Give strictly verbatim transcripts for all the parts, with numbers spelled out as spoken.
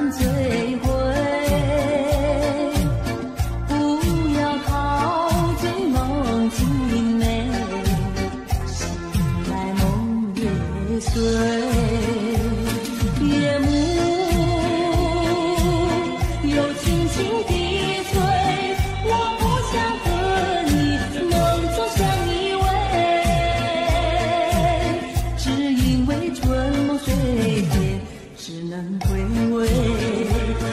追悔。不要陶醉梦境美，醒来梦也碎。夜幕又轻轻低垂，我不想和你梦中相依偎，只因为春梦水天，只能回味。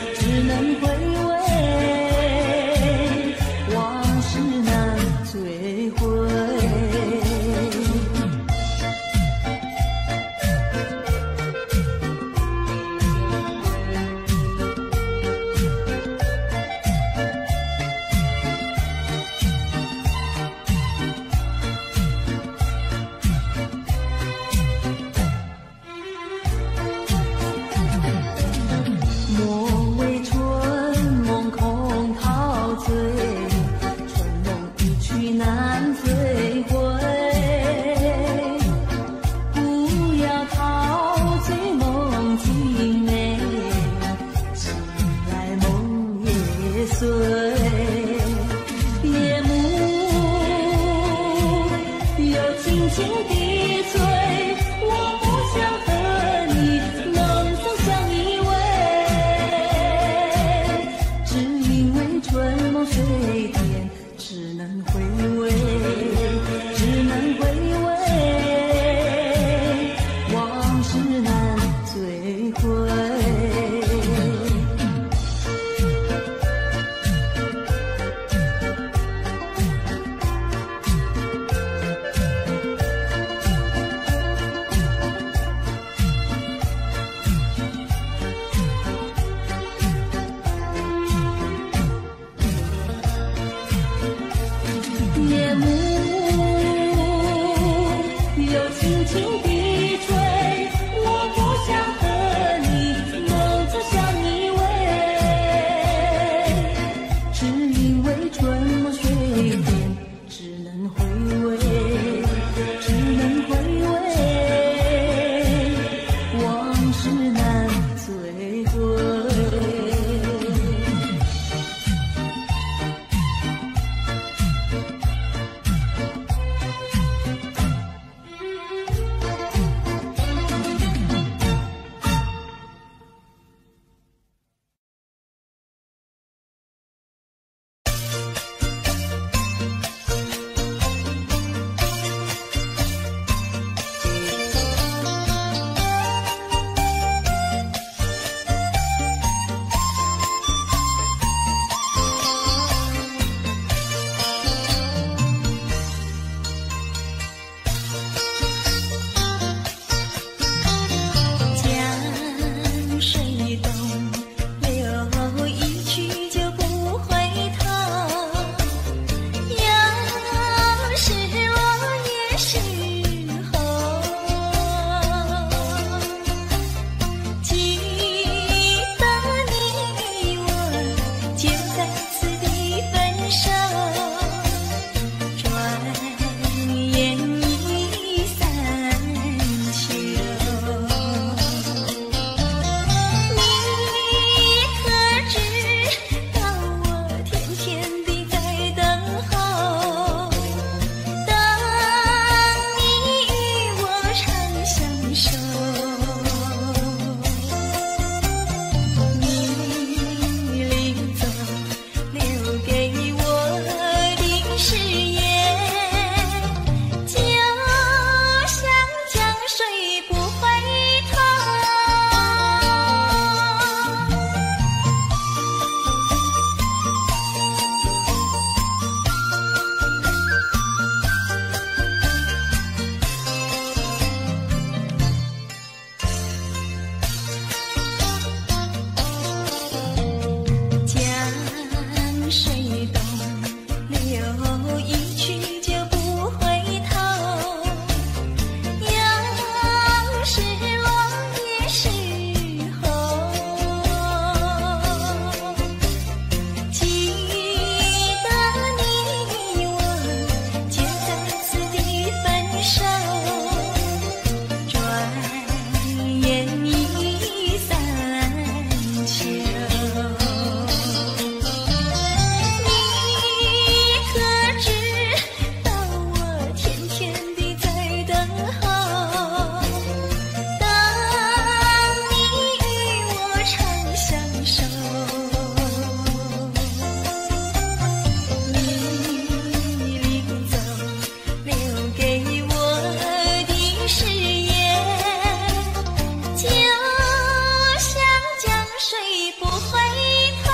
不回头。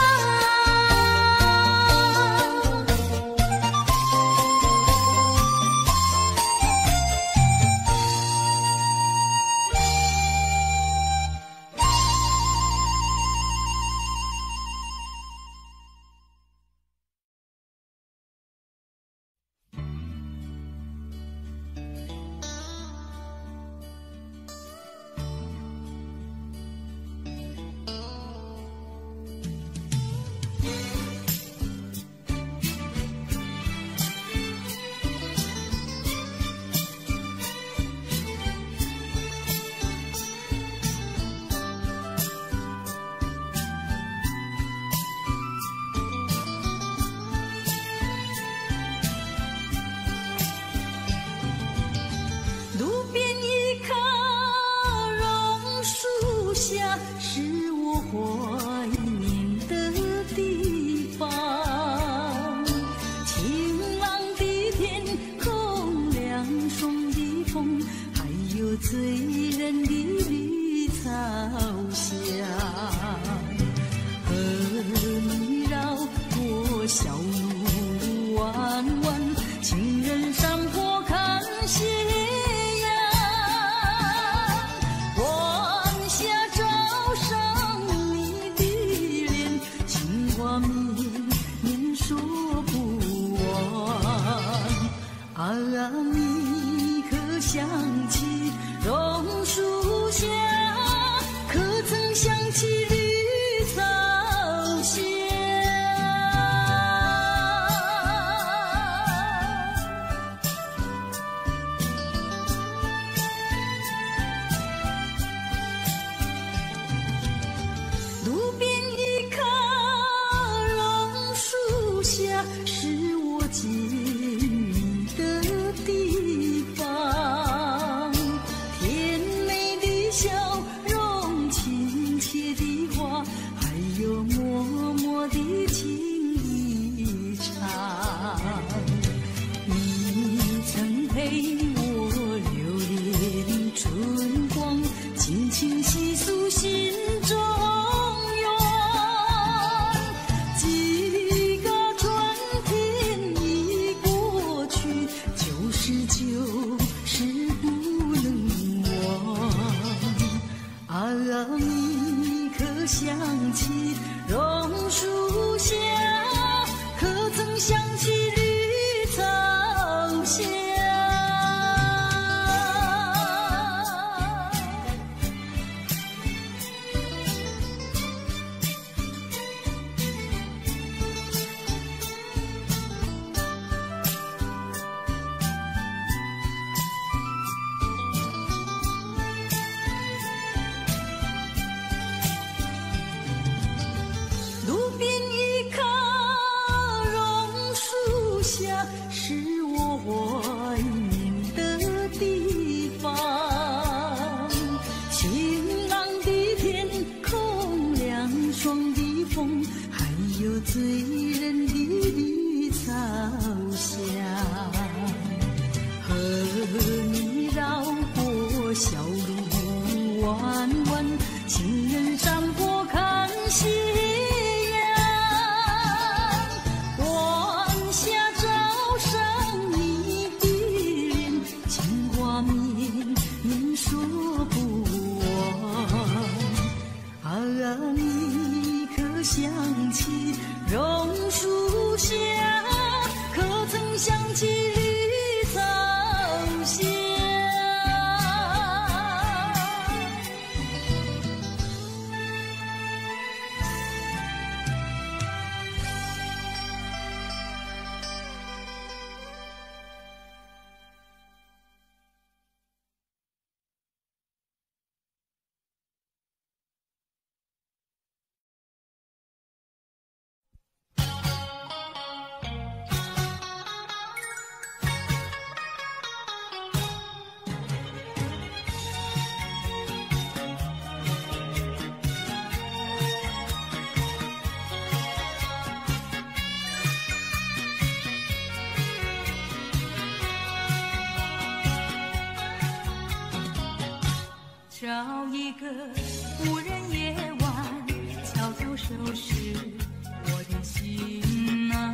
找一个无人夜晚，悄悄收拾我的心啊，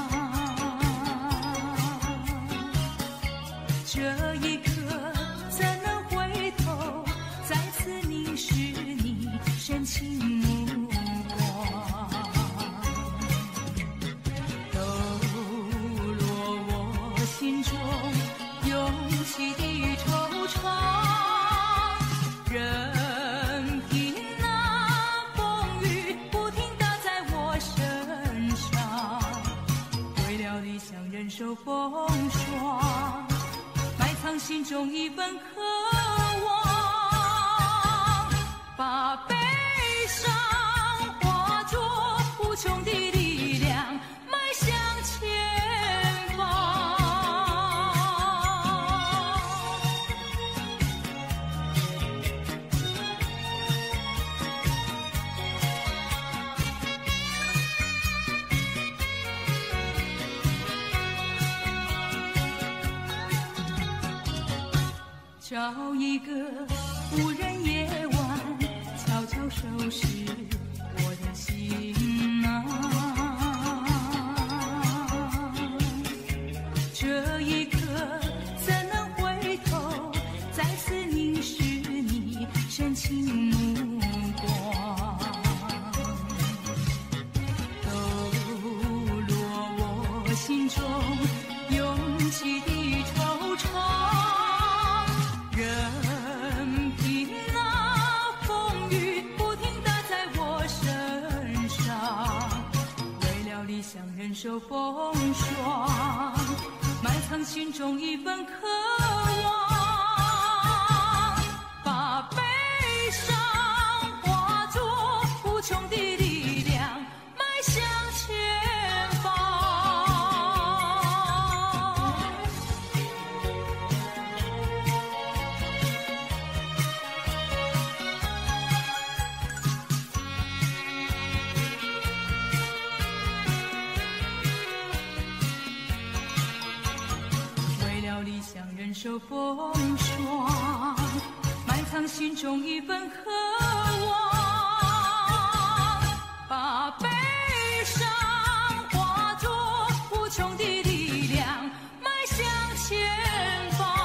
这一刻怎能回头，再次凝视你深情目光，抖落我心中涌起的惆怅，任凭那风雨不停打在我身上，为了理想忍受风霜，埋藏心中一份渴望，把悲伤化作无穷的力量，迈向前方。找一个无人夜晚，悄悄收拾我的心啊，这一刻怎能回头，再次凝视你深情目光，抖落我心中涌起的惆怅，任凭那风雨不停打在我身上，为了理想忍受风霜，埋藏心中一份渴望，把悲伤化作无穷的力量，迈向前方。理想忍受风霜，埋藏心中一份渴望，把悲伤化作无穷的力量，迈向前方。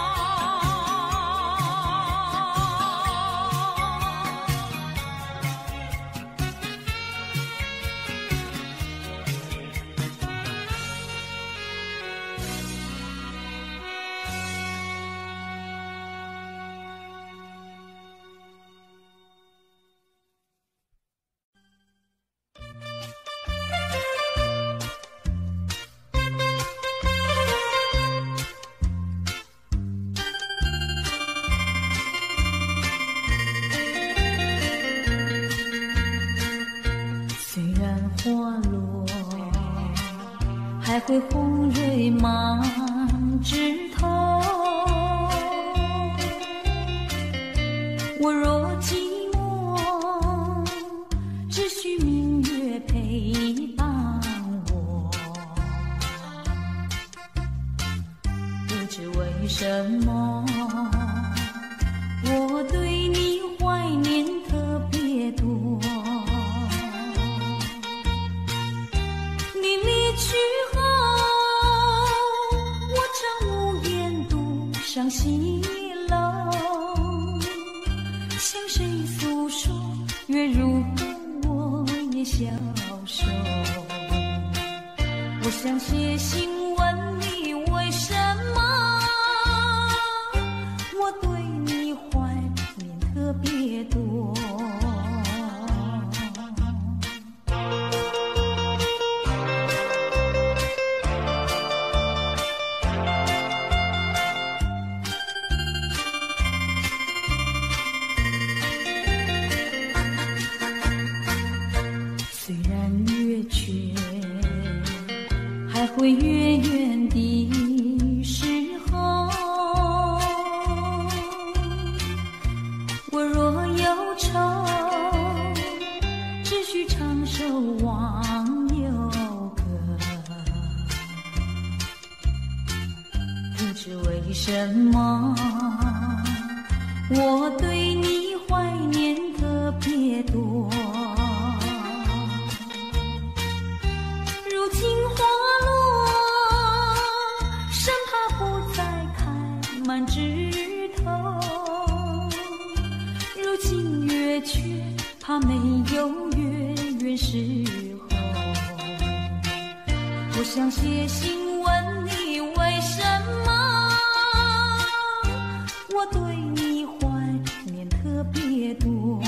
还会红蕊满枝头，我若寂寞，只需明月陪伴我。不知为什么，我对你怀念特别多。你离去后，我常无言独上西楼，向谁诉说？月如歌，我也消瘦。我想写信问你，为什么我对你怀念特别多？会远远的时候，我若忧愁，只需唱首忘忧歌。不知为什么，我对你怀念特别多。 怕没有月圆时候，我想写信问你为什么我对你怀念特别多。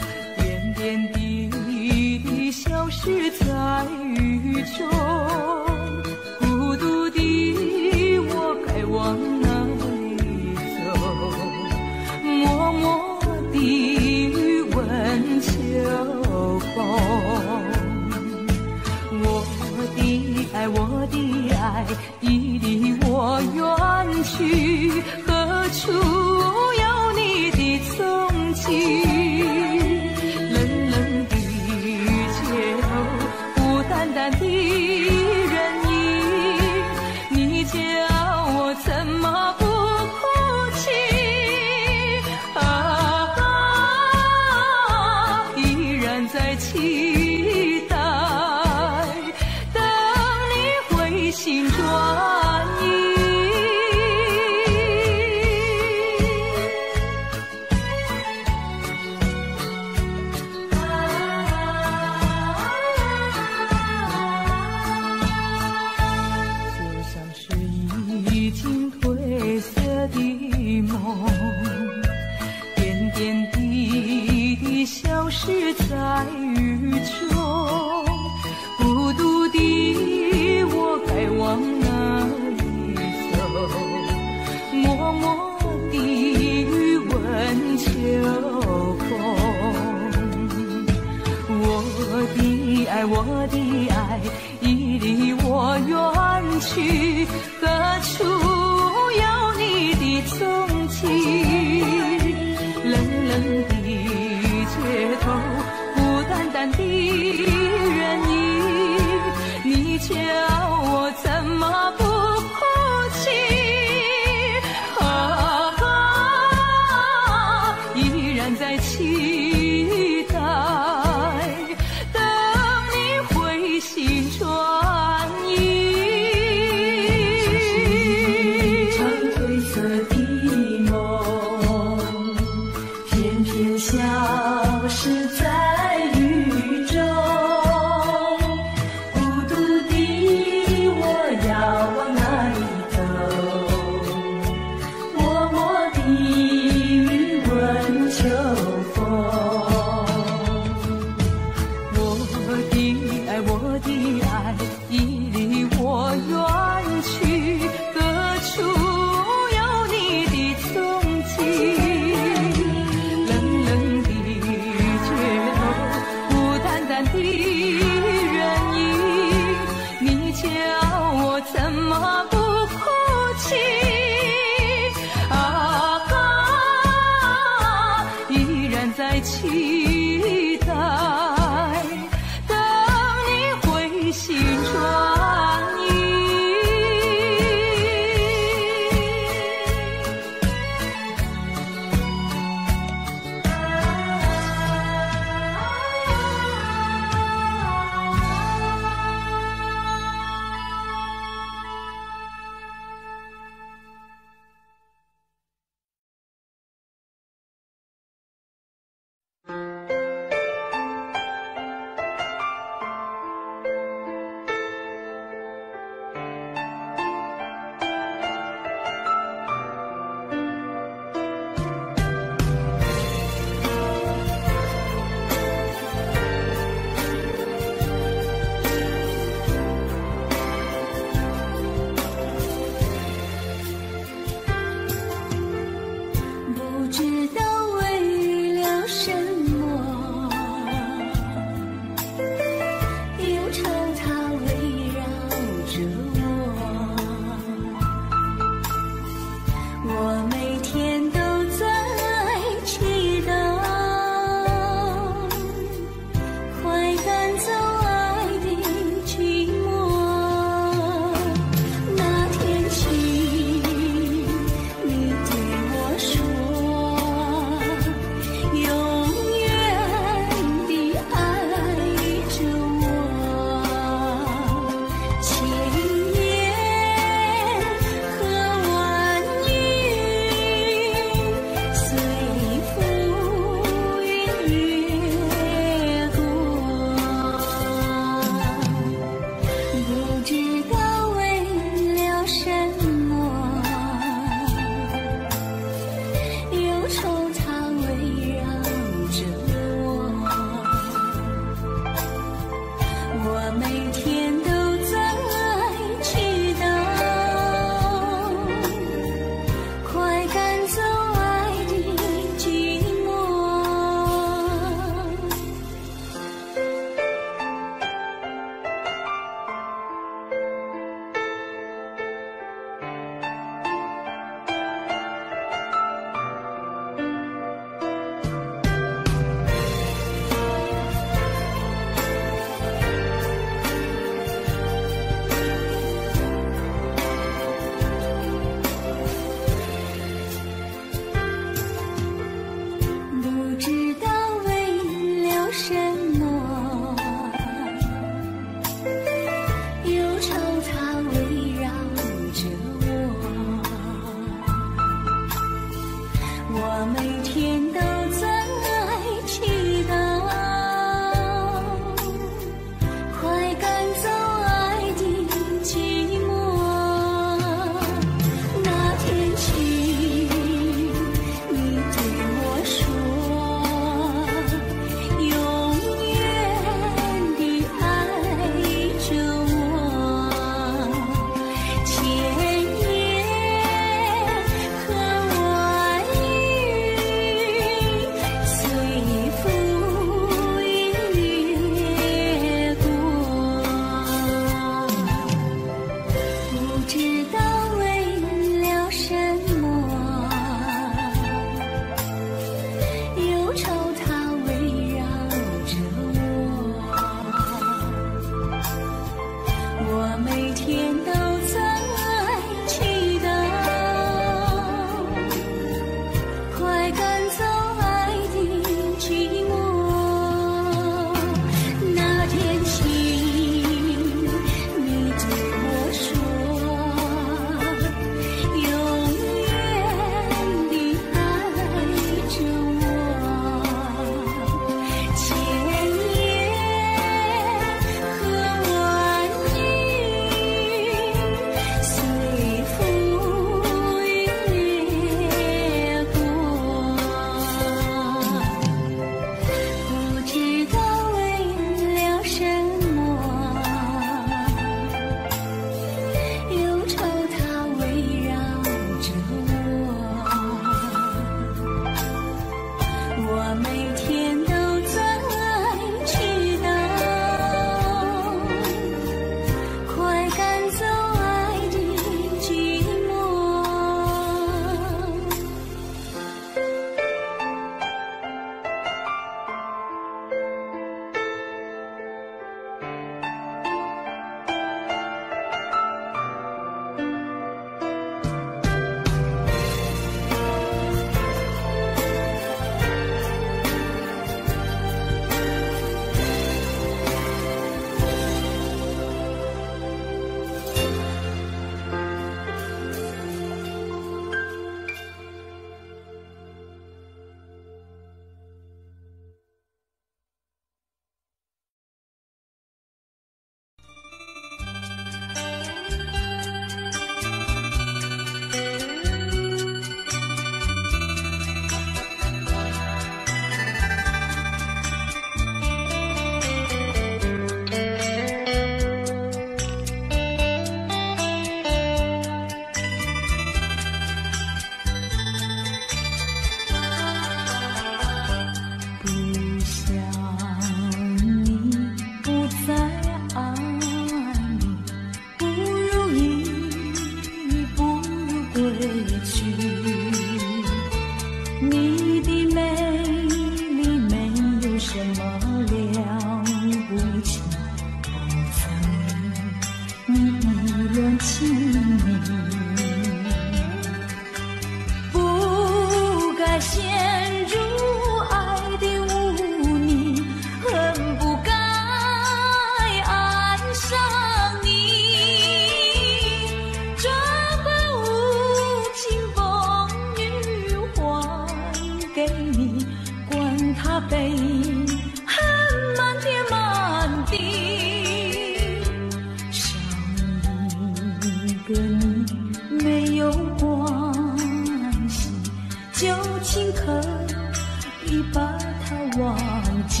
把它忘记，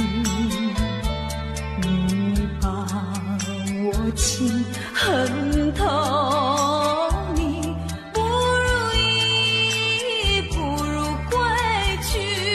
你把我情恨透，你不如意，不如归去。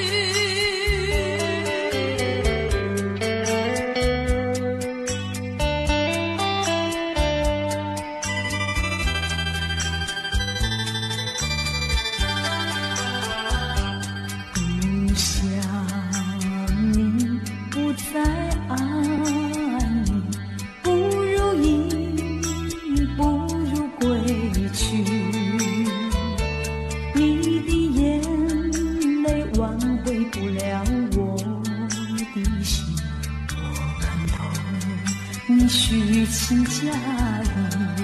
不想你，不再爱你，不如意，不如归去。你的眼泪挽回不了我的心，我看透你虚情假意，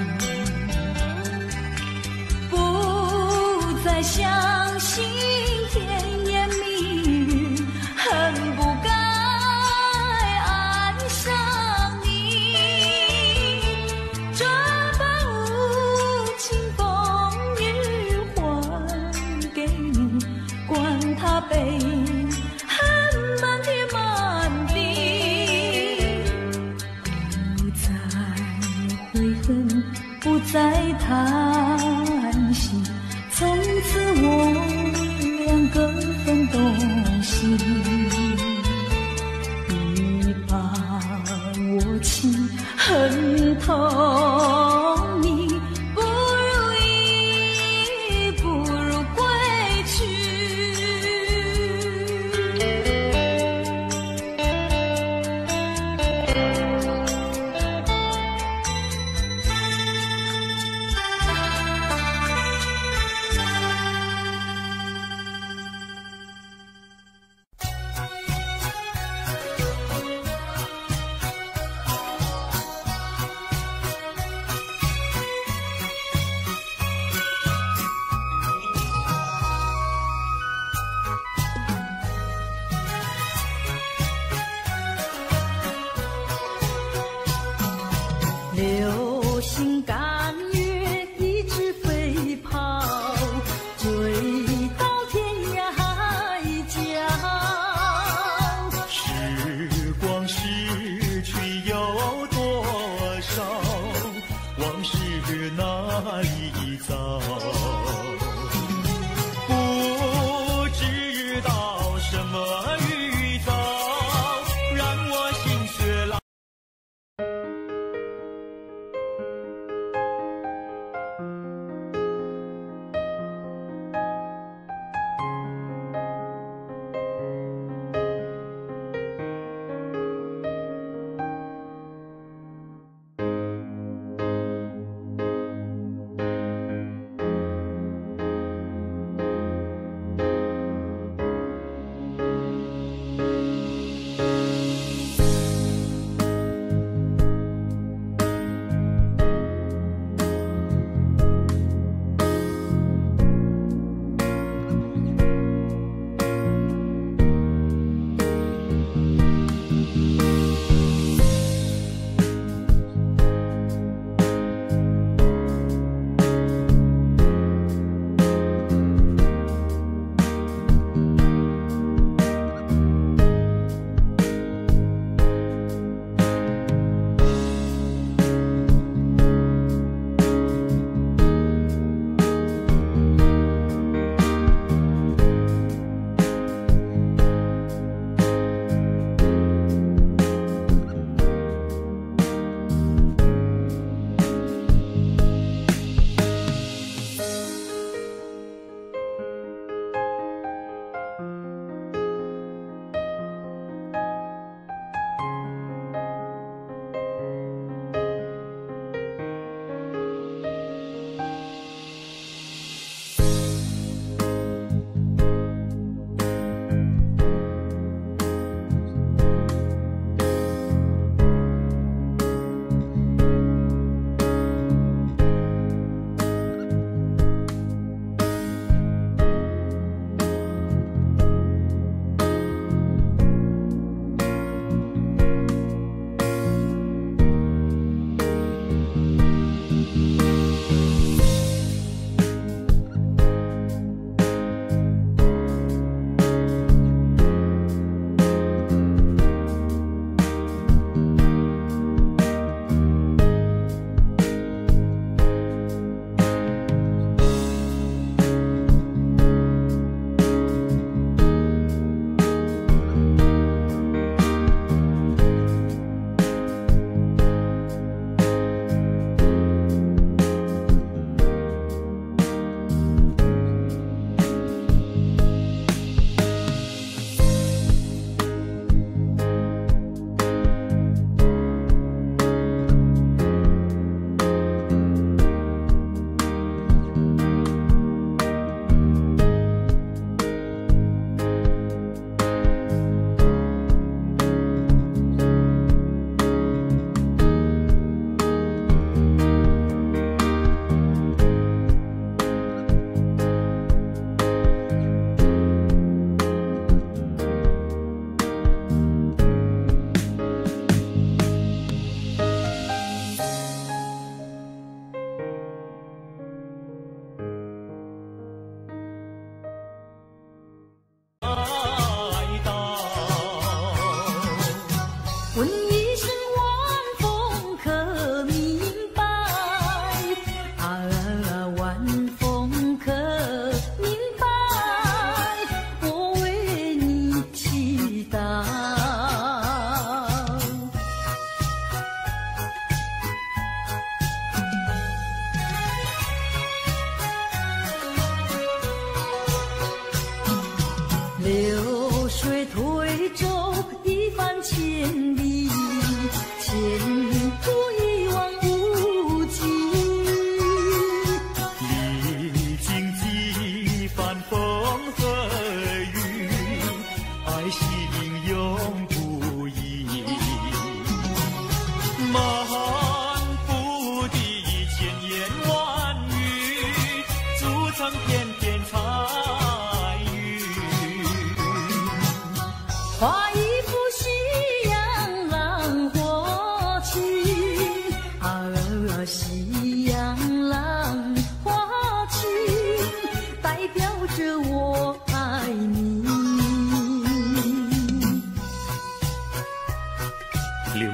不再相信甜言蜜语，恨不该爱上你。这般无情风雨还给你，管他悲恨满天满地，不再悔恨，不再叹息，从此我两个分东西。你把我情恨透，你不如意，不如归去。流星赶月，一直飞跑，追到天涯海角。 时光逝去有多少？往事哪里早？不知道什么预兆，让我心血来。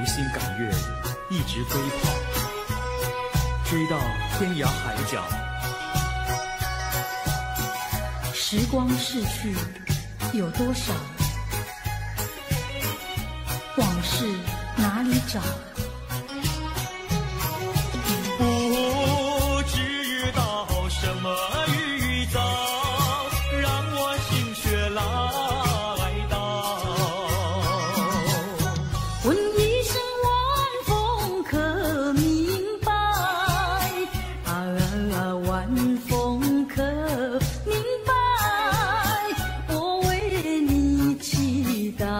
流星赶月，一直飞跑，追到天涯海角。 时光逝去有多少？往事哪里找？ 不知道什么预兆，让我心血来到。 问一声晚风可明白？啊啊啊，晚风可明白？我为你祈祷。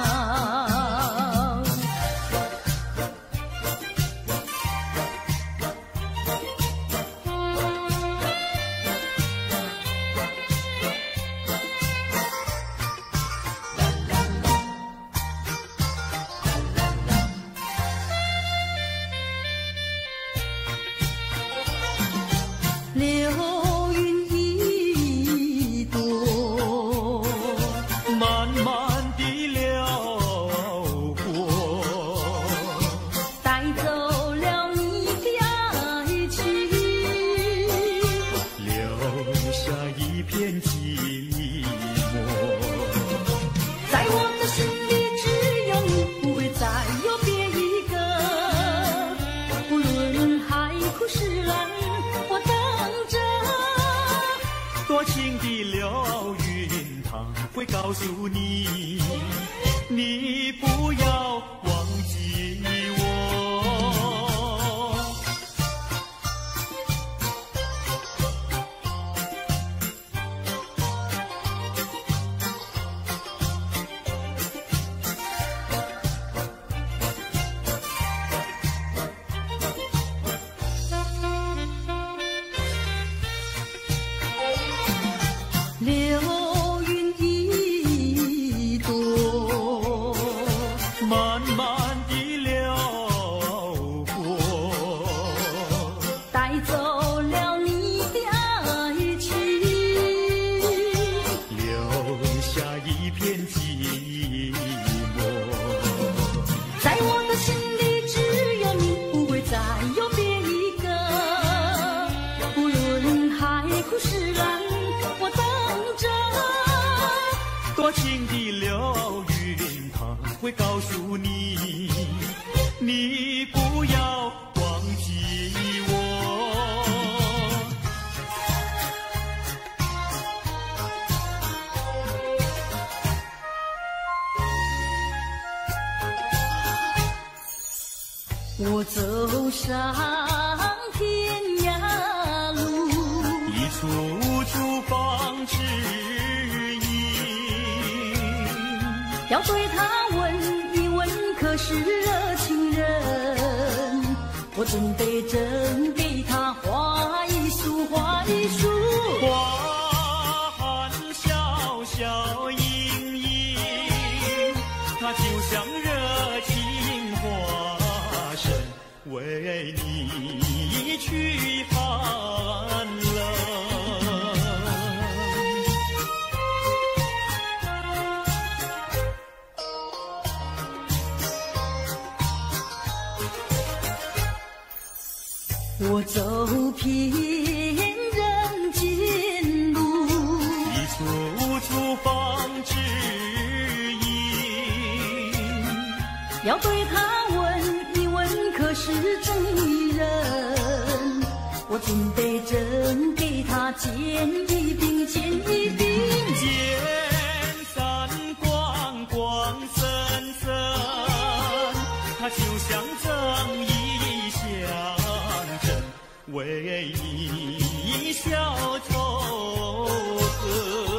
流云一朵， 慢慢地流过， 带走了你的爱情， 留下一片寂寞。 在我的心里只有你，不会再有别一个。不论海枯石烂，我等着。 多情的流云，它会告诉你，你不要忘记我。 流云一朵， 慢慢地流过， 带走了你的爱情， 留下一片寂寞。 在我的心里只有你，不会再有别一个。不论海枯石烂，我等着。 多情的流云，它会告诉你，你不要忘记我。 我走上天涯路， 一处处放指引， 要对他问一问，可是热情人？我准备真给他画一束，画一束。 花含笑笑盈盈，它就像热情花神，为你驱寒冷。 我走遍人间路， 一处处放指引， 要对他问一问，可是真一人？我准备真给他见一并，见一并。 见散光光森森，它就像正义象征，为你消仇恨。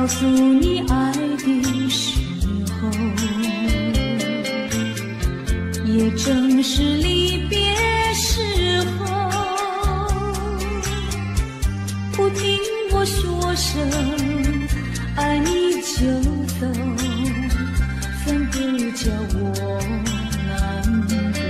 诉你爱的时候，也正是离别时候。不听我说声爱你就走，怎不叫我难过？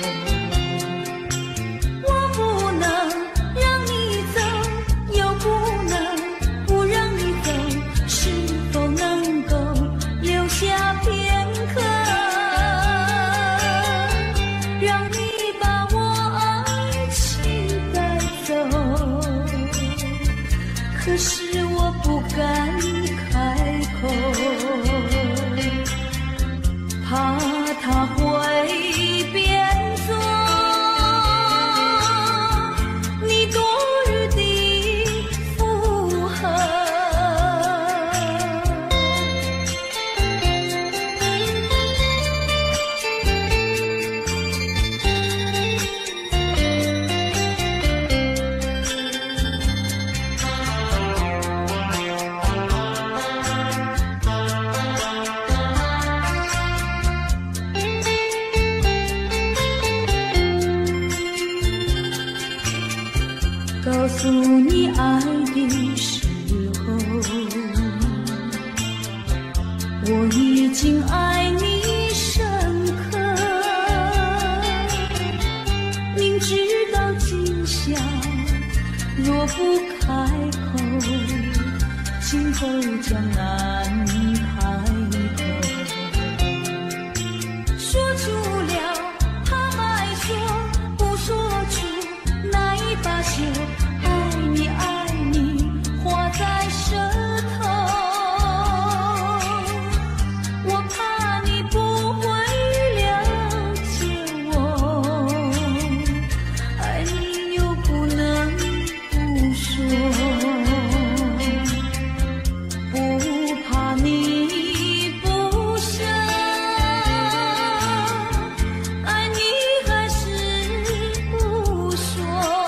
我不能让你走，又不能不让你走，是否能够留下片刻，让你把我爱情带走？可是我不敢开口，怕他会变作你多余的附和。告诉你爱的时候，我已经爱你深刻，明知道今宵若不开口，今后将难开口。说出了他爱说，不说出那一把酒，爱你爱你画在舌头，我怕你不会了解我，爱你又不能不说，不怕你不舍，爱你还是不说。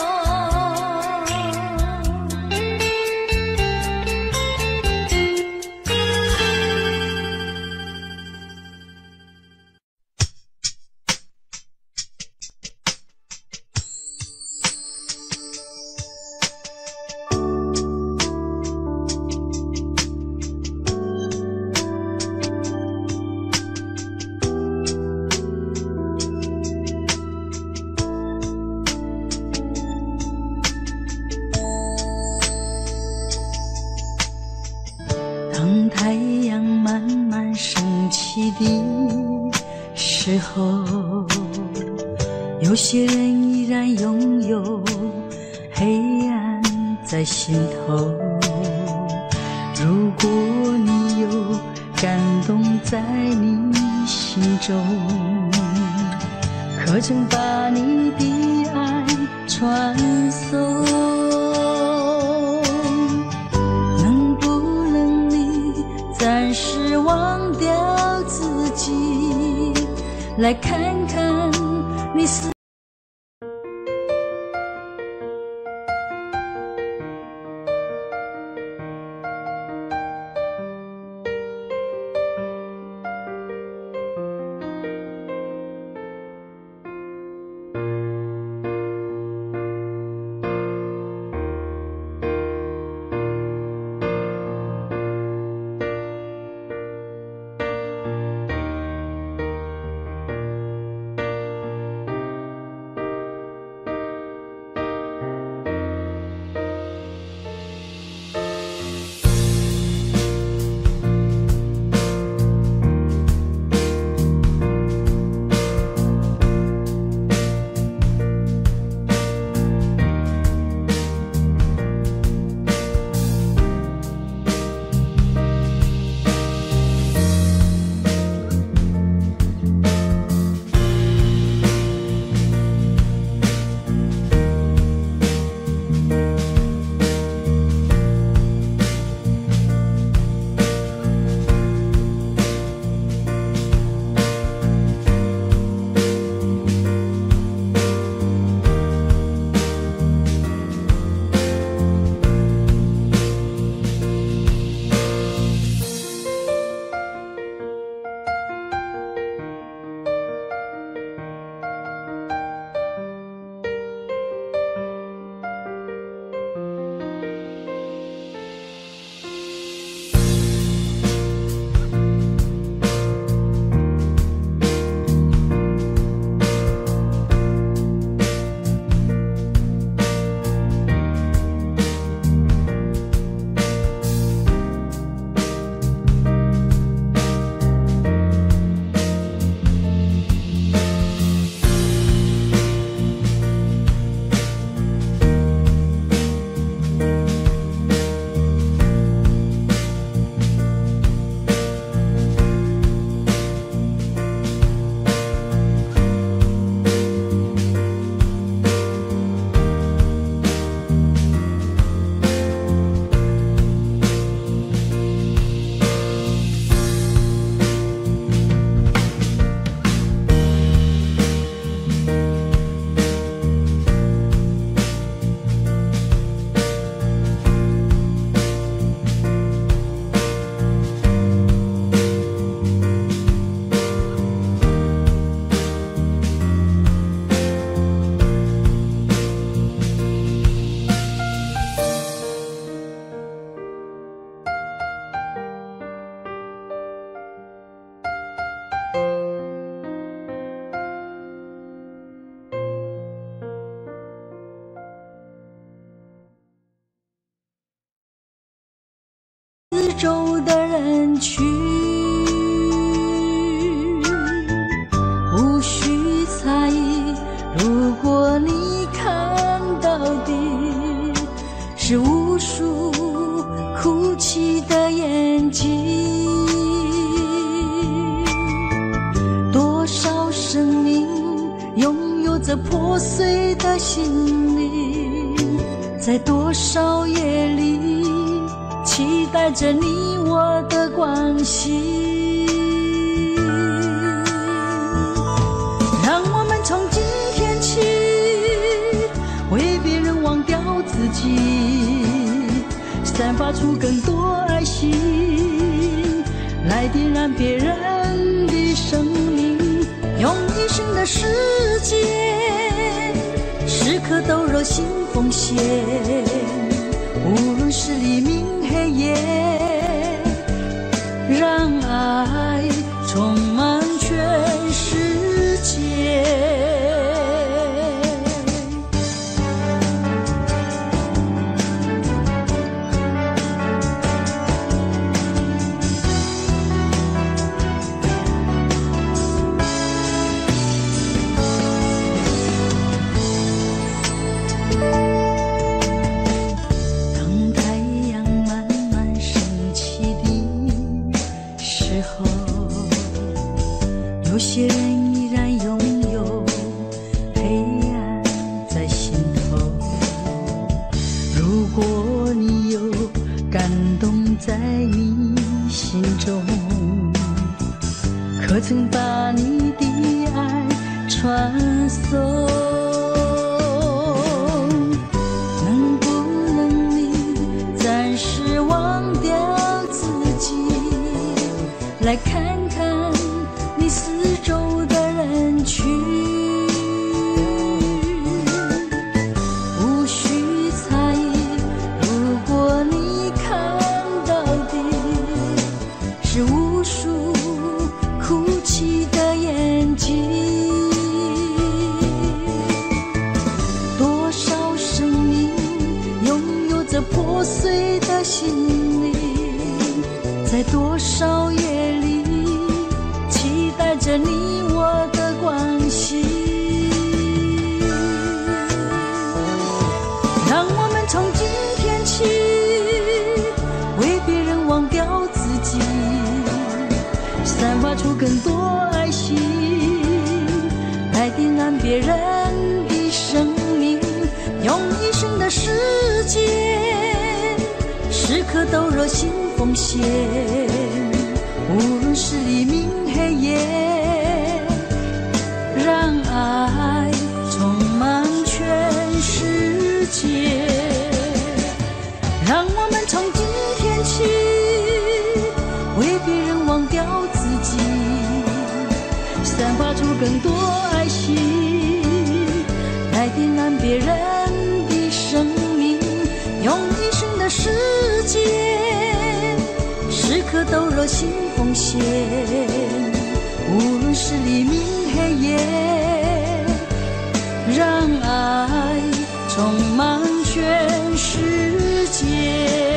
当太阳慢慢升起的时候，有些人依然拥有黑暗在心头。如果你有感动在你心中，可曾把你的爱传送？暂时忘掉自己，来看看你死。 周的人群，无需猜疑，如果你看到的是无数哭泣的眼睛，多少生命拥有着破碎的心灵，在多少夜里期待着你我的关系。让我们从今天起为别人忘掉自己，散发出更多爱心，来点燃别人的生命，用一生的时间时刻都热心奉献，无论是黎明黑夜，让爱充满全世界。有些人依然拥有黑暗在心头，如果你有感动在你心中，可曾把你的爱传送？能不能你暂时忘掉自己，来看看你四周的人群，无需猜疑，如果你看到的是无数哭泣的眼睛，多少生命拥有着破碎的心灵，在多少夜里期待着你我的关系。让我们从今天起为别人忘掉自己，散发出更多爱心，来点燃别人的生命，用一生的时间时刻都热心奉献，无论是黎明黑夜，让爱充满全世界。让我们从今天起为别人忘掉自己，散发出更多爱心，来点燃别人的生命，用一生的时间时刻都热心奉献，无论是黎明黑夜，让爱充满全世界。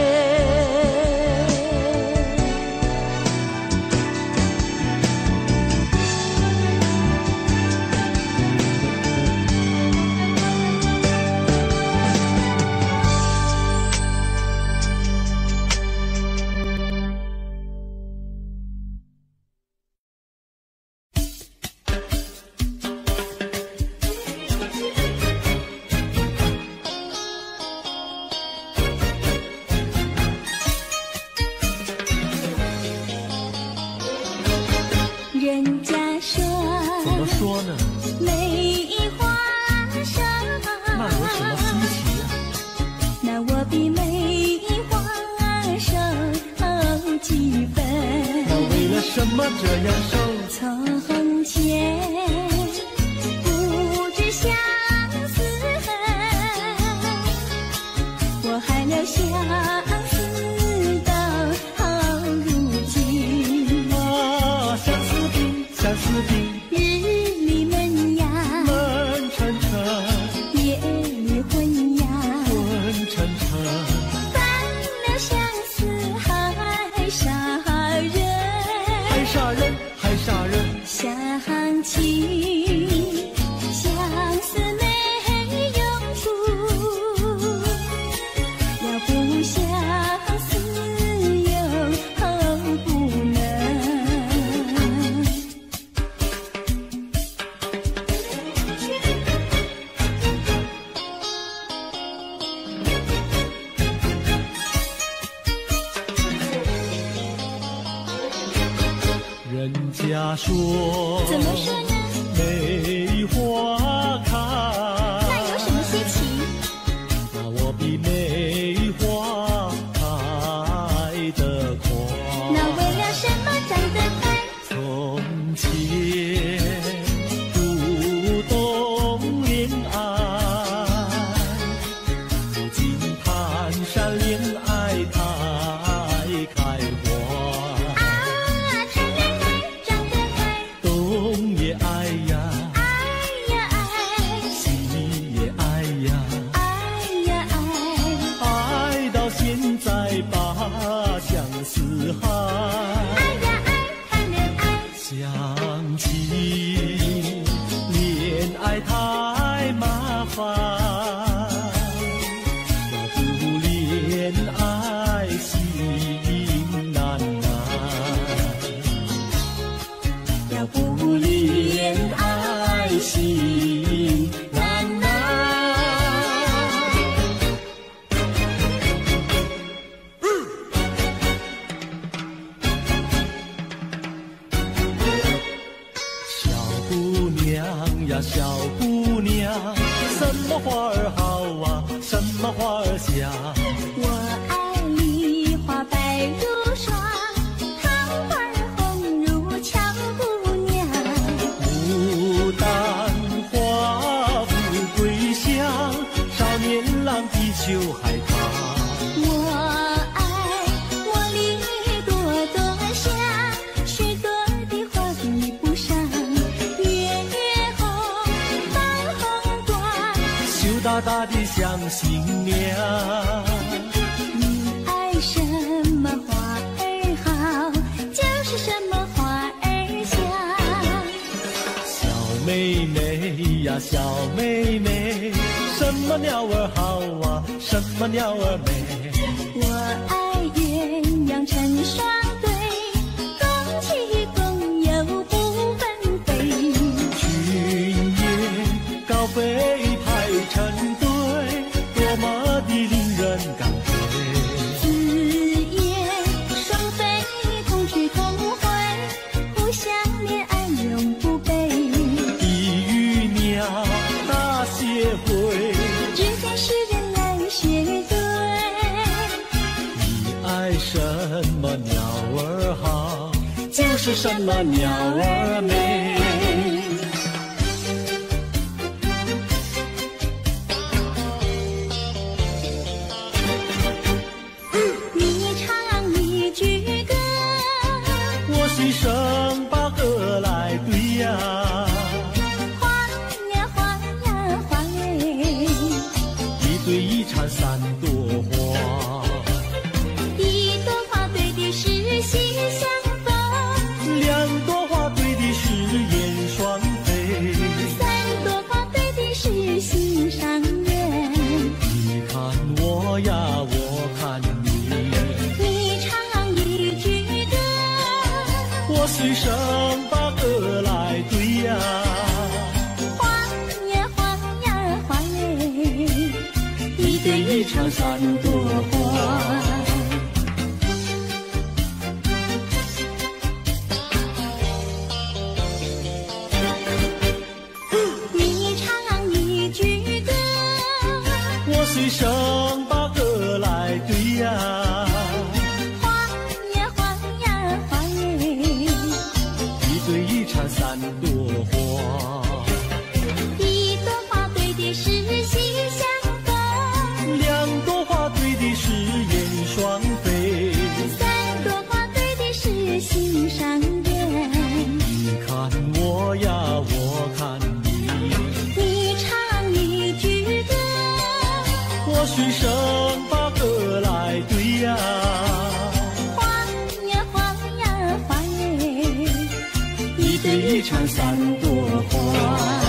人家说， 怎么说呢？ 梅花上， 那有什么稀奇呀？ 那我比梅花瘦几分。 那为了什么这样瘦？ 从前不知相思恨，我还留相思到如今。 啊，相思的，相思的， 日里闷呀， 闷沉沉， 夜里昏呀， 昏沉沉。 犯了相思海家说， 怎么说呢？ 梅花开， 那有什么稀奇？ 那我比梅花开得快。 那为了什么长得快？ 从前不懂恋爱，如今攀上恋爱太开花。 啊，谈恋爱长得快， 东也爱呀， 爱呀爱， 西也爱呀， 爱呀爱， 爱到现在把相思海。 爱呀爱，谈恋爱， 想起恋爱太麻烦，要不恋爱心难耐，要不恋爱心难耐。小姑娘呀，小姑娘，什么花儿好啊，什么花儿香？ 我爱梨花白如霜，桃花红如俏姑娘。 牡丹花富贵香，少年郎地球海棠。 我爱茉莉朵朵香，许多的花比不上月红放红光。 羞答答的像新娘， 你爱什么花儿好，就是什么花儿香。 小妹妹呀，小妹妹，什么鸟儿好啊，什么鸟儿美？ 我爱鸳鸯成双对，共骑共游不分飞。 群雁高飞排成队，多么的令人感佩。 子夜双飞同去同回，互相恋爱永不悲。 一鱼鸟大协会， 只见诗人来学对。 你爱什么鸟儿好，就是什么鸟儿美。 你唱一句歌， 我随声把歌来对呀， 花呀花呀花哎， 一对一缠三朵花， 一朵花对的是心相逢， 两朵花对的是燕双飞。 三朵花对的是心上人。 你看我呀，我看你， 你唱一句歌， 我随声把歌来对呀， 花呀花呀花哎， 一对一缠三朵花。 你唱一句歌， 我随声把歌来对呀， 花呀花呀花哎， 一对一缠三朵花， 一朵花对的是心相逢， 两朵花对的是燕双飞。 三朵花对的是心上人。 你看我呀，我看你， 你唱一句歌， 我随声把歌来对呀， 花呀花呀花哎， 一对一缠三朵花。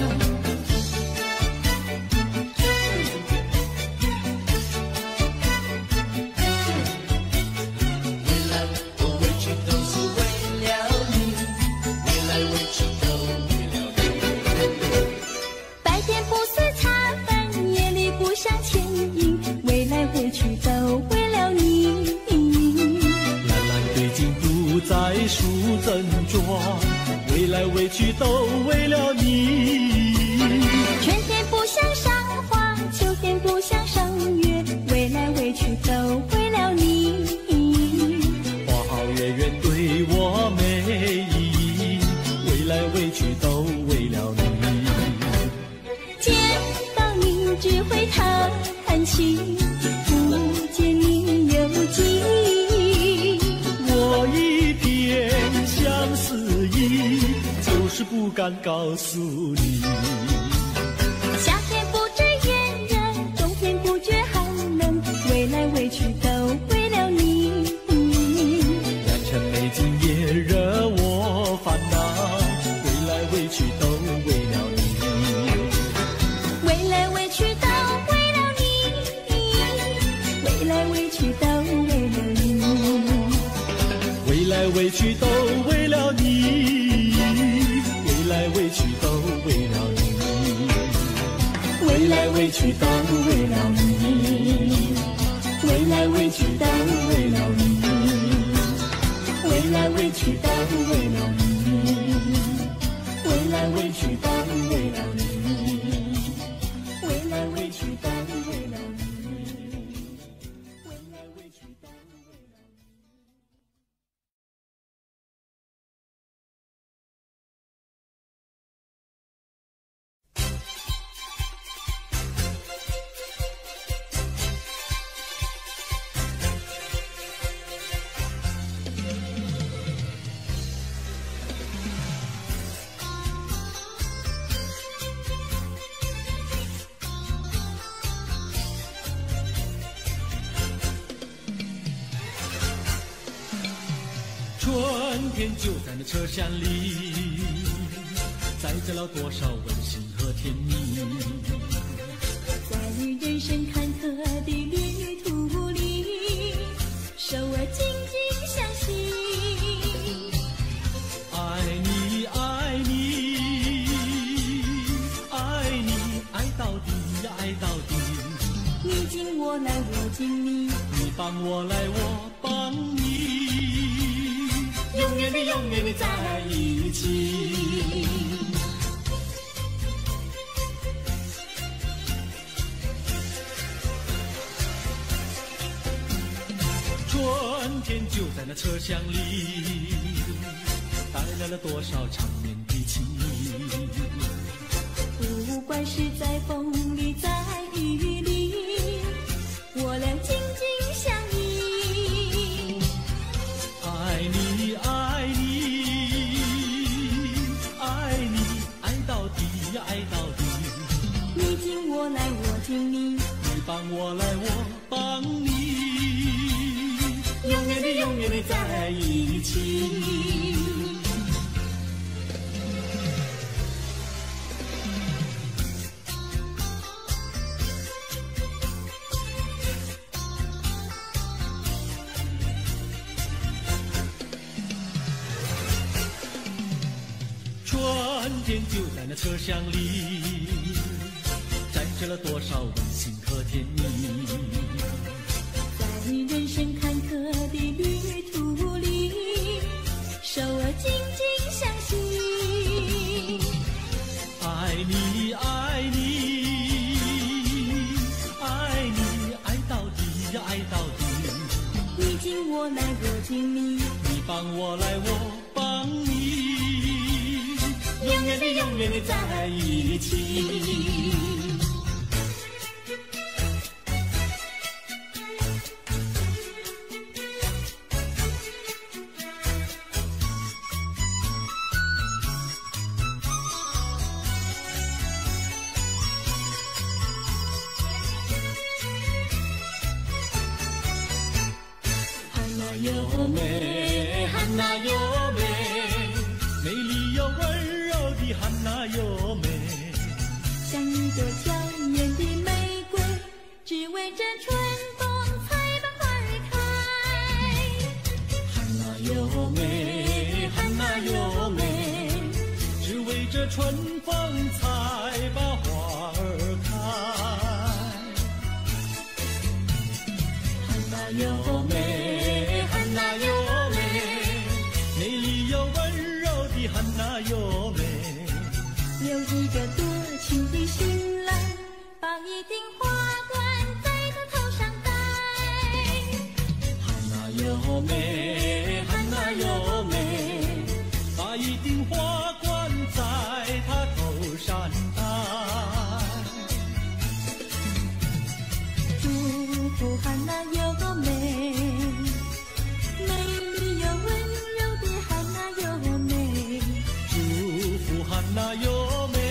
白天不思茶饭，夜里不想牵引，未来回去都为了你。 蓝蓝对镜独在来树增壮，为来为去都为了你。 春天不想赏花，秋天不想赏月，为来为去都为了你。 花好月圆对我没意义，为来为去都为了你。 见到你只会叹气，不见你有记忆。 我一片相思意，就是不敢告诉你。 夏天不知炎热，冬天不觉寒冷，为来为去都为了你。 良辰美景也惹我烦恼，为来为去都为了你。 为来为去都为了你，为来为去都为了你。 为来为去都为了你，为来为去都为了你。为来为去都为了你，为来为去都为了你，为来为去都为了你，为来为去都为了你，为来为去都为了你，为来为去都为了你。春天就在那车厢里，载着了多少温馨和甜蜜。 在人生坎坷的旅途里，手儿紧紧相系。 爱你爱你爱你爱到底爱到底， 你敬我来我敬你， 你帮我来我帮你，永远的永远的在一起。春天就在那车厢里，带来了多少缠绵的情谊。 不管是在风里在雨里，我俩紧紧相依。 爱你爱你爱你爱到底爱到底， 你敬我来我敬你， 你帮我来我帮你，永远的永远的在一起。春天就在那车厢里，载着了多少温馨和甜蜜。 在人生坎坷的旅途里，手儿紧紧相系。 爱你爱你爱你爱到底爱到底， 你敬我来我敬你， 你帮我来我帮你，永远的永远的在一起。优美，汉娜优美，美丽又温柔的汉娜优美， 像一朵娇艳的玫瑰，只为这春风才把花儿开。 汉娜优美，汉娜优美，只为这春风才把花儿开。汉娜优美，汉娜优美， 又美，汉娜又美，把一顶花冠在她头上戴。 祝福汉娜又美，美丽又温柔的汉娜又美。 祝福汉娜又美，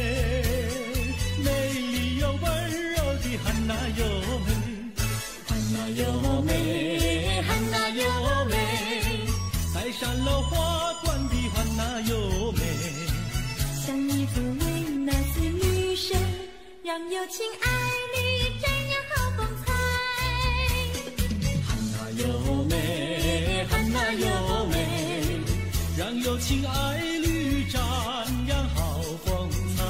美丽又温柔的汉娜又美。汉娜又美，汉娜又美，戴上了花冠的汉娜又美。 像一座维纳斯女神，让有情爱侣瞻仰好风采。 汉娜又美，汉娜又美，让有情爱侣瞻仰好风采。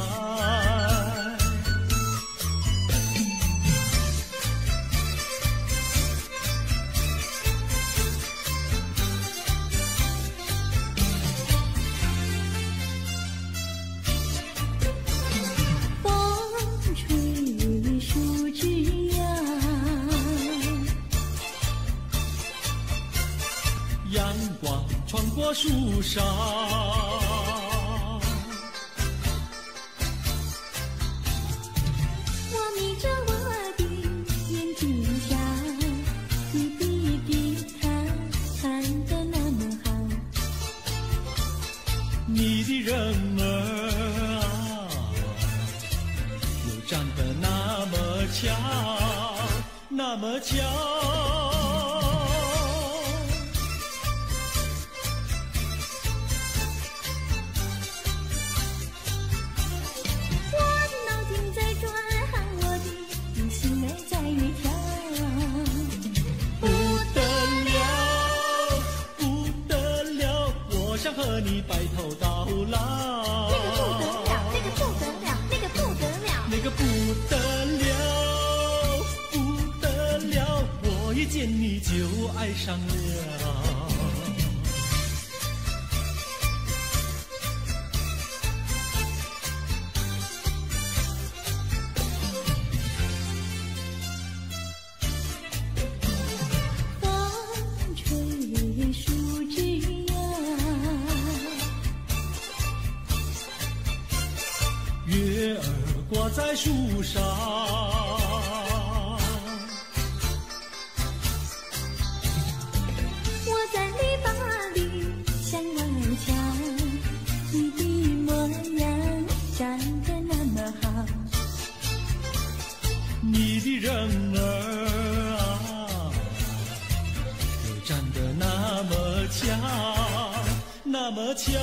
风吹树枝摇， 阳光穿过树梢， 我眯着我的眼睛笑，你比比看看得那么好。 你的人儿啊，又长得那么巧，那么巧。 我脑筋在转，我的心儿在跳。 不得了，不得了，我想和你白头到老。 那个不得了，那个不得了，那个不得了。 那个不得了，不得了，我一见你就爱上了。 风吹树枝摇， 月儿挂在树上， 我在篱笆里向外瞧，你的模样长得那么好。 你的人儿啊，又长得那么巧，那么巧。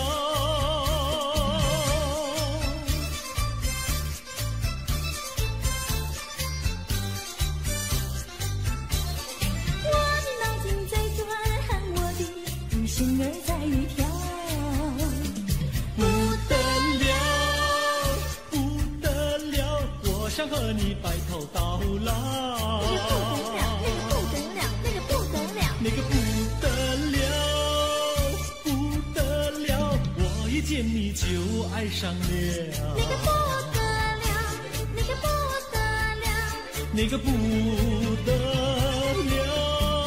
我脑筋在转，我的心儿在跳。 不得了，不得了，我想和你白头到老。 那个不得了，那个不得了， 那个不得了，不得了，我一见你就爱上了。 那个不得了，那个不得了。 那个不得了。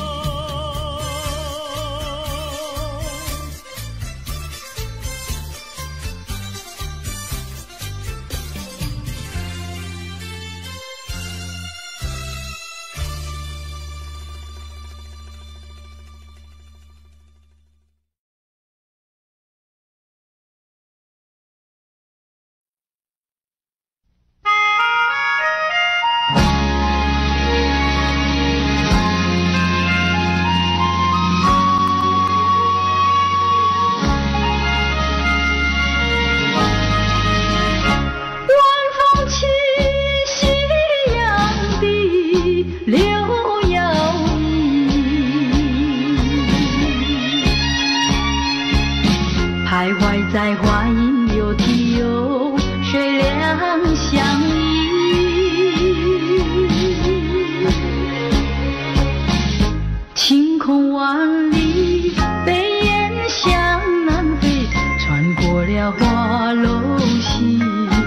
徘徊在花影柳堤有水两相依，晴空万里，飞燕向南飞，穿过了花楼溪。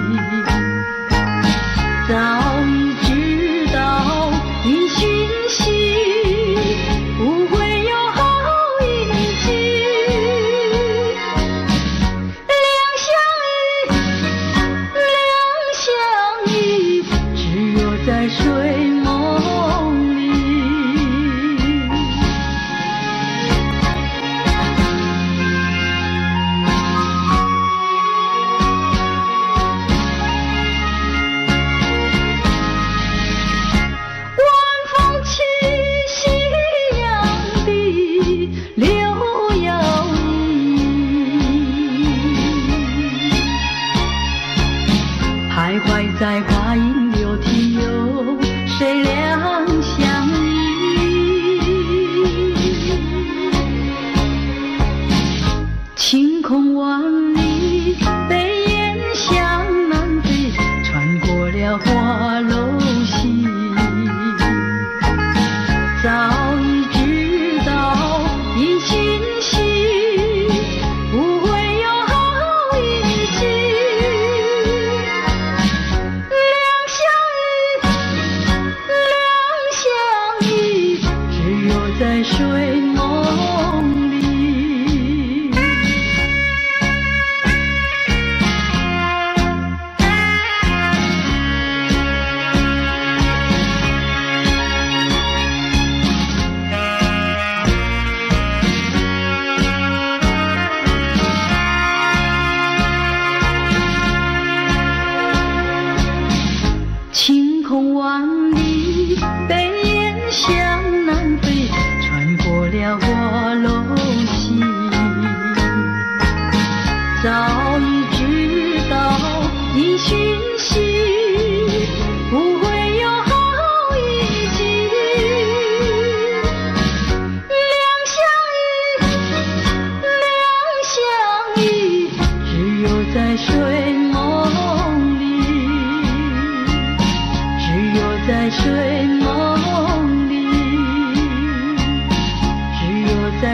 早已知道因讯息，不会有。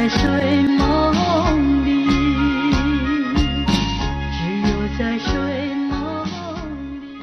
在睡梦里，只有在睡梦里。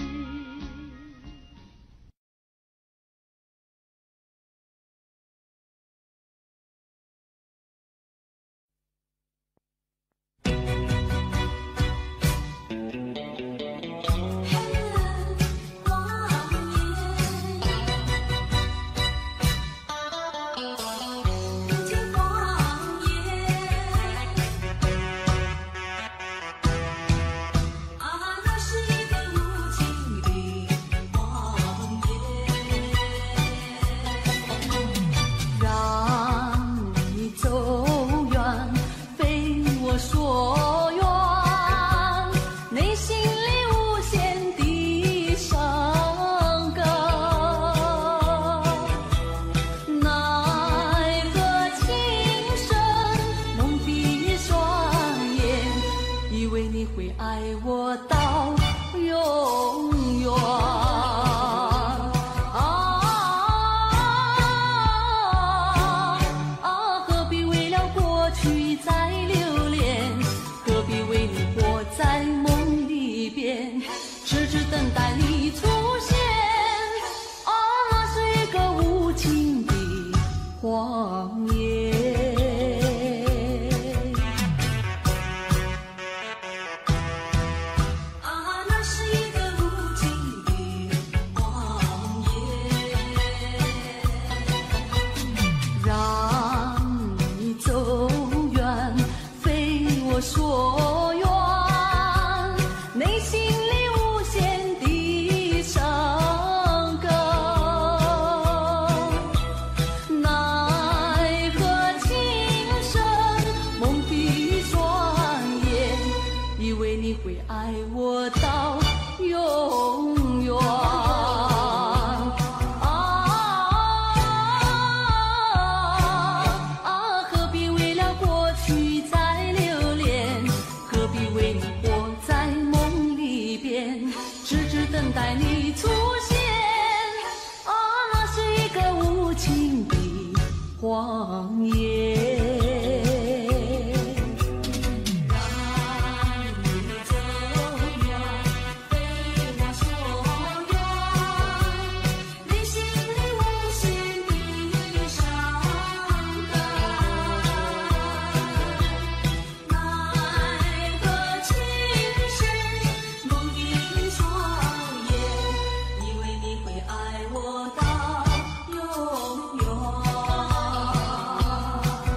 爱我到永远。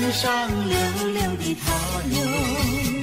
上溜溜的他哟。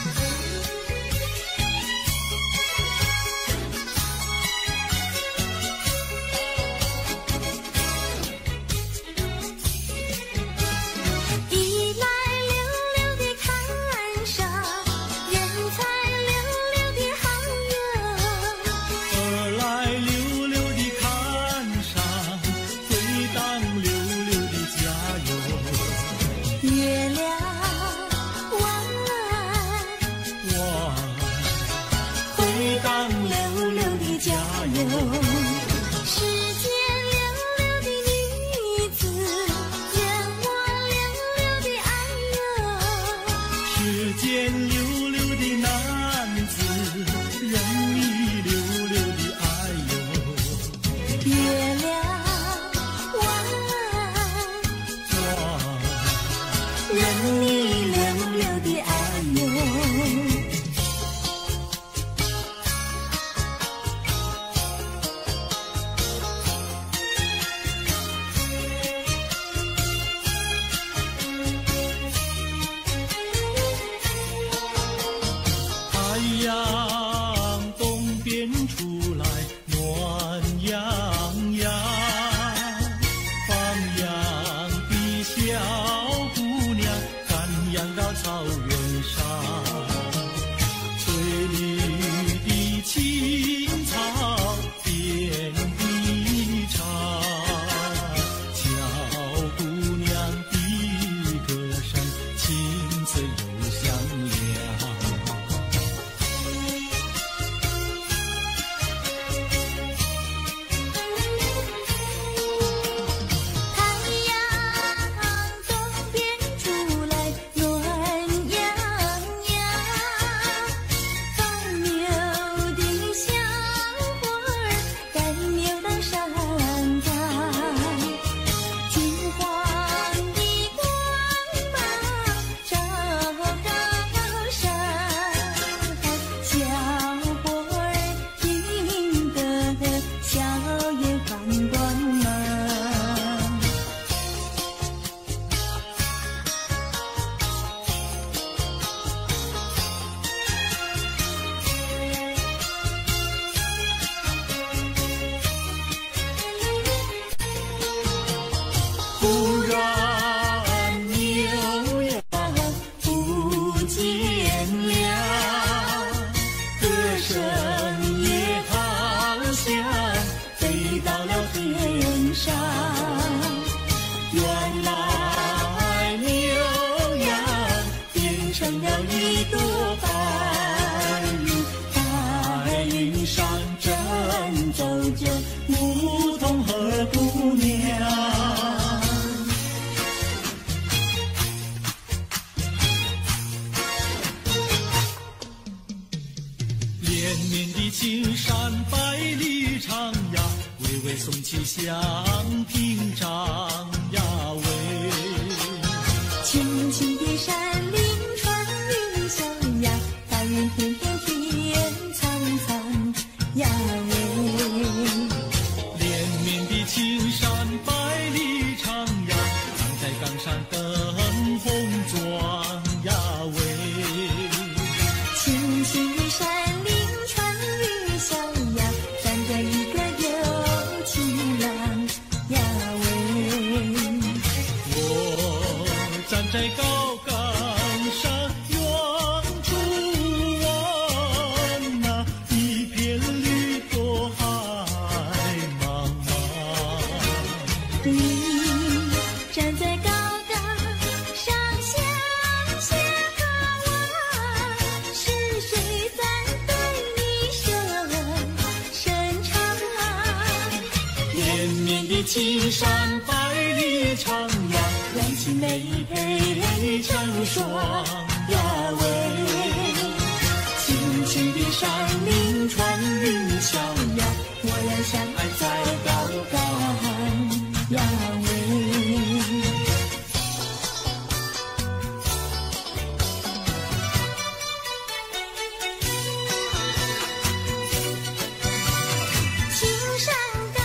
青山百里长呀，两情泪配成双呀喂。轻轻的山林穿云霄呀，我俩相爱在高岗呀喂。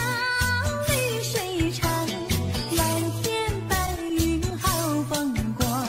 青山高，绿水长，蓝天白云好风光。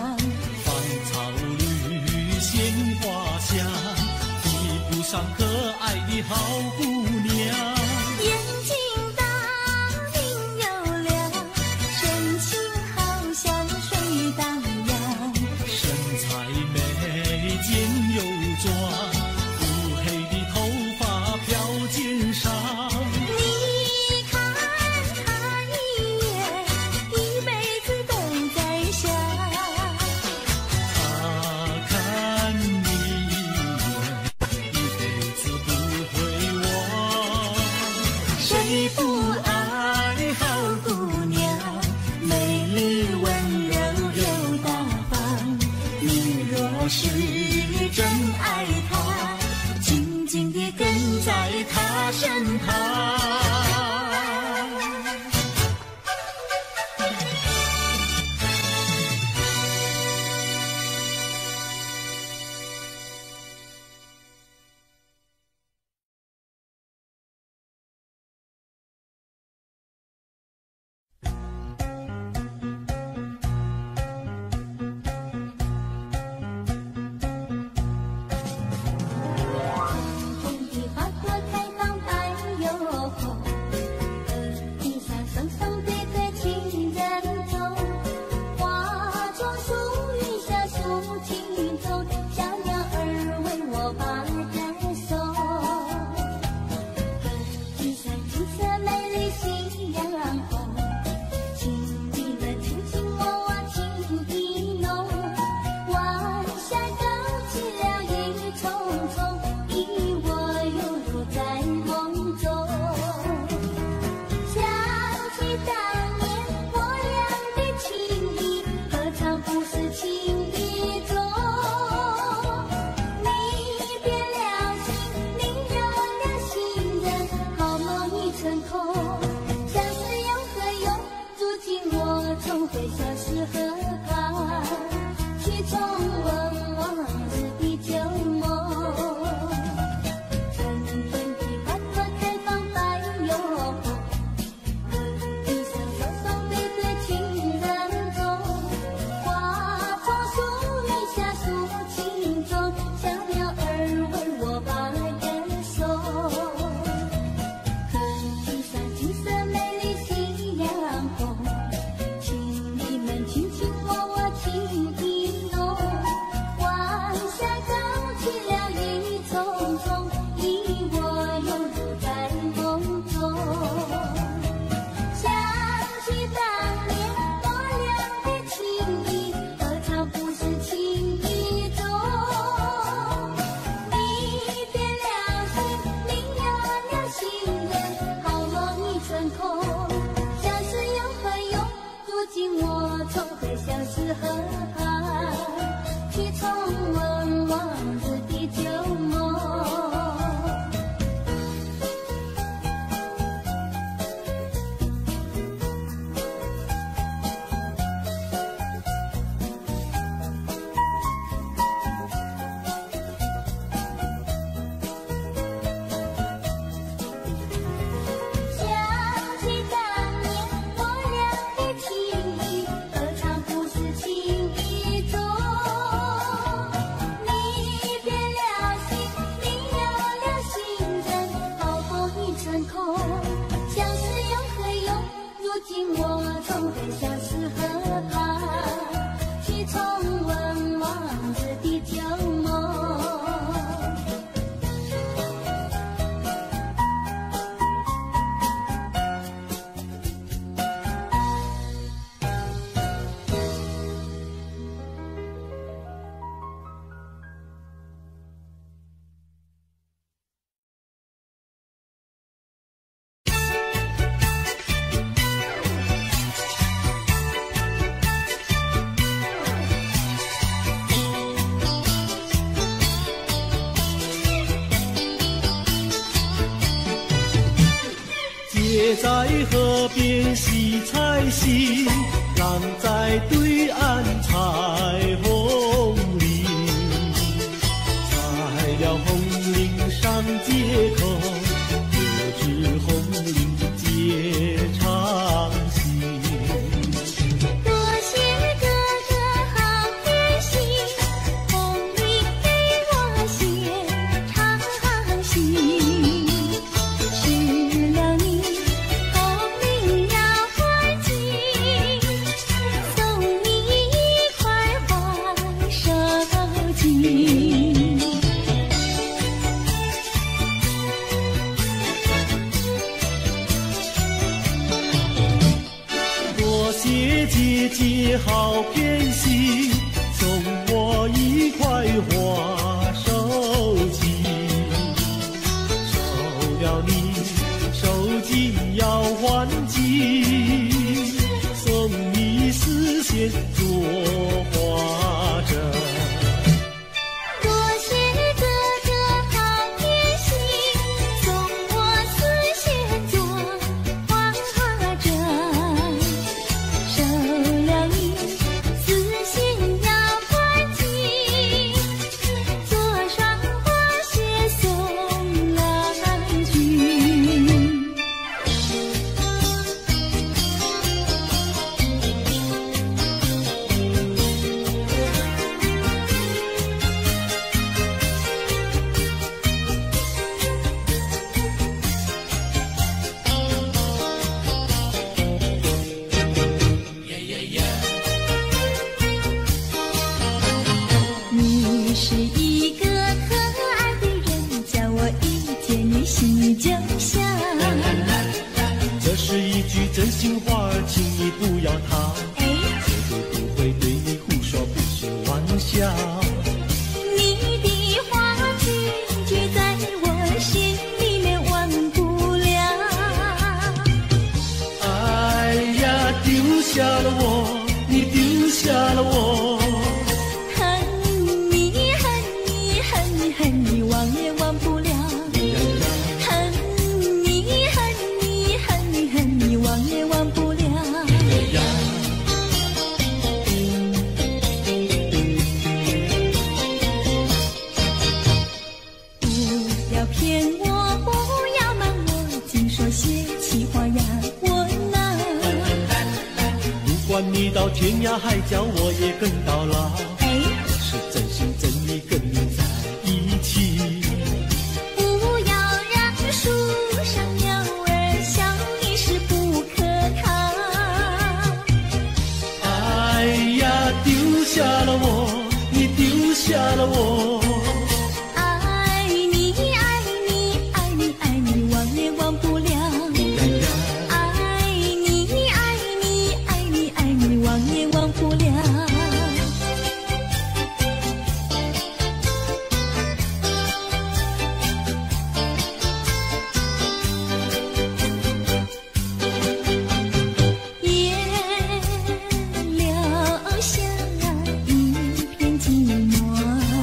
会消失河畔，去重温往日的旧梦。春天的花朵开放百又红，地上双双对对情人中，花丛树荫下诉情衷，小鸟儿为我把歌颂。河堤上景色美丽夕阳红，情侣们卿卿我我情意浓，晚霞高起了一丛丛，你我拥入在梦中。想起当年我俩的情谊，何尝不是情意中？离别了心，明了了心人，好梦已成空。相识有何用？如今我重回相识河畔，去重温往日的旧梦。想起当年我俩的情谊，何尝不是情意中？离别了心，明了了心人，好梦已成空。相识有何用？如今我重回相识河畔，去重温往日的旧梦。 姐在河边洗菜洗，浪在对岸彩虹里，采了红菱上街口，不知红菱结长新。 多谢哥哥好偏心，红菱给我写长信。失了你，红菱要还清，送你一块花手巾。 多谢姐姐好偏心，送我一块花手巾。收了你手巾要还紧，送你丝线做花针。 多谢哥哥好偏心，送我丝线做花针。收了你丝线要还紧，做双花鞋送郎君。你是一个可爱的人，叫我一见你心里就想。 这是一句真心话，请你不要逃， 哎， 绝对不会对你胡说，不是玩笑。 你的话句句在我心里面忘不了。 哎呀，丢下了我，你丢下了我。 恨你恨你恨你恨你忘也忘不了。恨你恨你恨你恨你忘也忘不了。 管你到天涯海角，我也跟到老。 哎， 是真心真意跟你在一起。 不要让树上鸟儿笑你是不可靠。 哎呀，丢下了我，你丢下了我。 爱你爱你爱你爱你，忘也忘不了。爱你爱你爱你爱你，忘也忘不了。夜留下一片寂寞，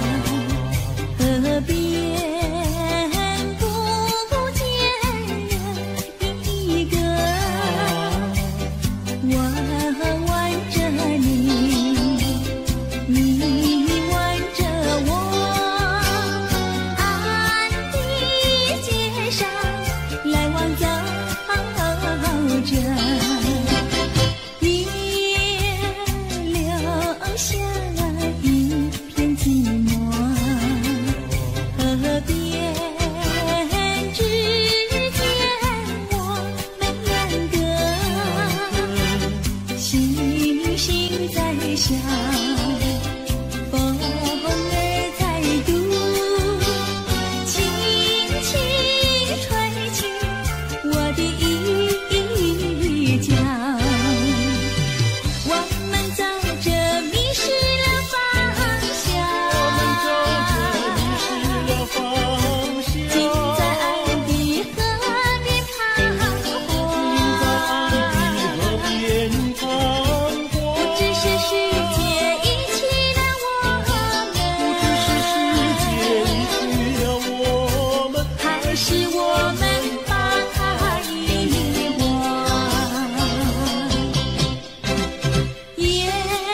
河边不见人一个。我挽着你，你挽着我，暗的街上来往走着，也留下一片寂寞。河边只见我们两个，星星在笑，风儿在读，轻轻吹起我的衣角。我们走着迷失了方向，竟在爱的河边彷徨。不知是世界遗弃了我们，还是我们把遗忘。也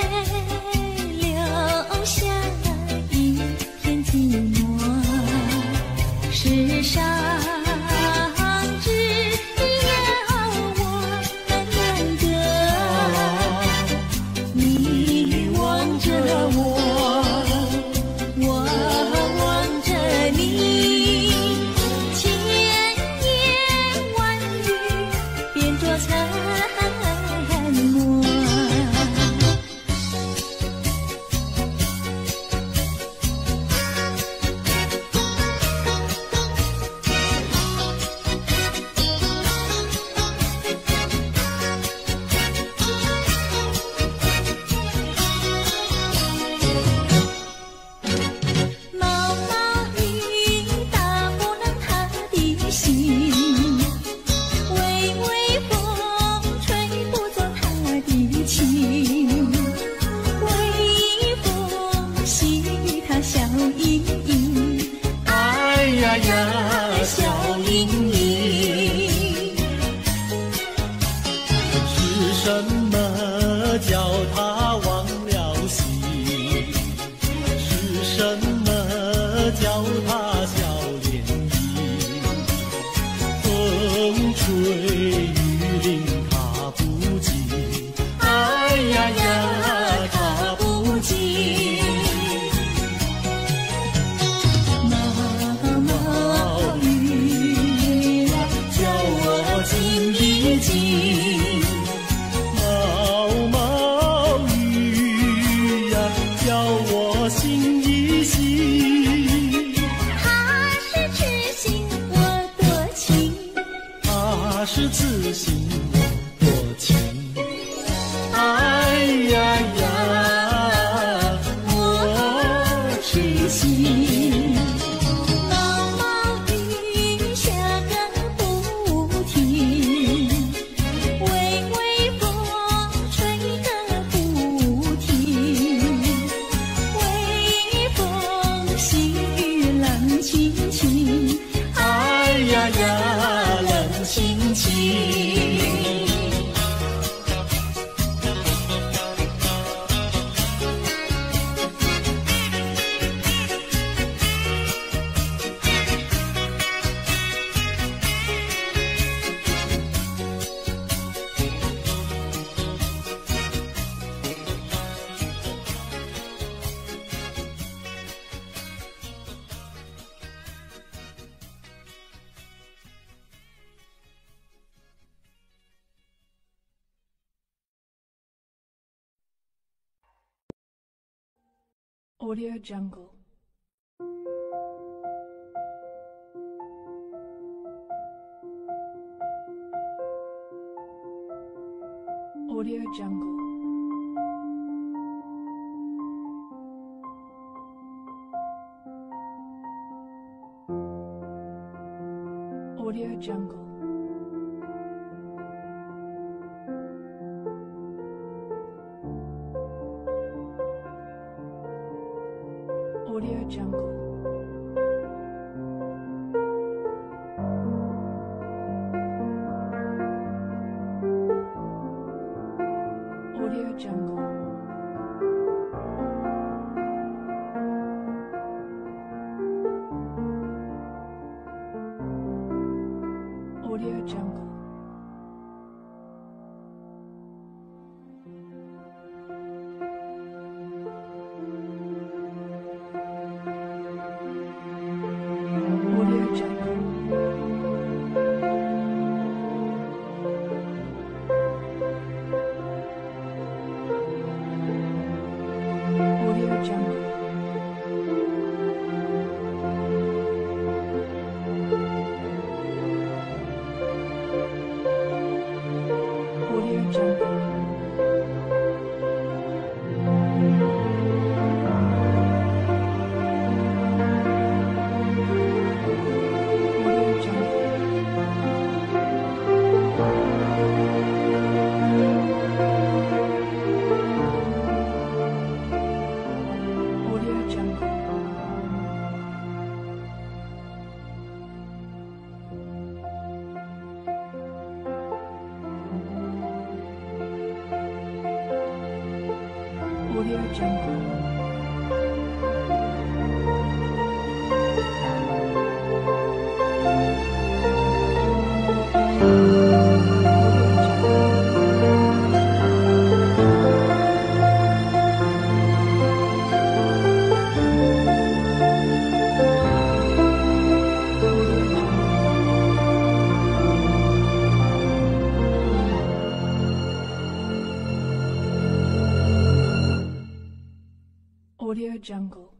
留下一片寂寞，世上只有我们两个。你望着我，我望着你，千言万语变作沉默。毛毛雨打不冷他的心，微微风吹不走他的情，微风洗他笑盈盈， 哎呀呀， 笑盈盈。 是什么叫他忘了形？是什么叫他笑脸迎？风吹雨淋他不及，哎呀呀，他不及。 毛毛雨叫我静一静， Audio Jungle. Audio Jungle. Audio Jungle. Audio Jungle. Audio Jungle. Audio Jungle. Audio Jungle. Audio Jungle. Audio Jungle. Audio Jungle. Audio Jungle. Audio Jungle. Audio Jungle.